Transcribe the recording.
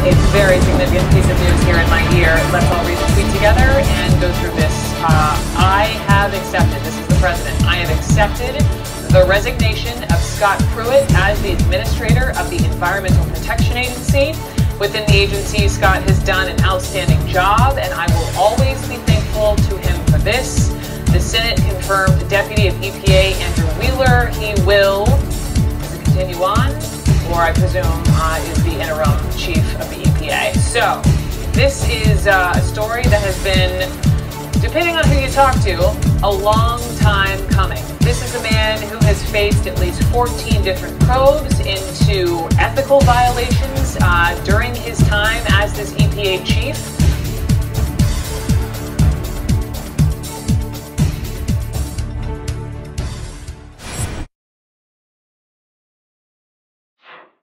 a very significant piece of news here in my ear. Let's all read the tweet together and go through this. I have accepted, this is the president, I have accepted the resignation of Scott Pruitt as the administrator of the Environmental Protection Agency. Within the agency, Scott has done an outstanding job, and I will always be thankful to him for this. The Senate confirmed Deputy of EPA Andrew Wheeler. He will, does it continue on? Or I presume is the interim chief of the EPA. So this is a story that has been, depending on who you talk to, a long time coming. This is a man who has faced at least 14 different probes into ethical violations during his time as this EPA chief.